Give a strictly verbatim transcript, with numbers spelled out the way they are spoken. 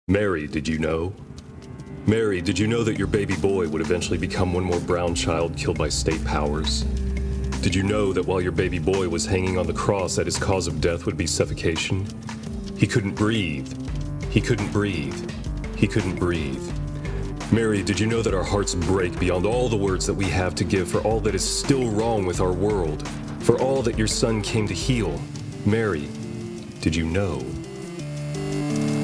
Mary, did you know? Mary, did you know that your baby boy would eventually become one more brown child killed by state powers? Did you know that while your baby boy was hanging on the cross, that his cause of death would be suffocation? He couldn't breathe. He couldn't breathe. He couldn't breathe. Mary, did you know that our hearts break beyond all the words that we have to give for all that is still wrong with our world, for all that your son came to heal? Mary, did you know?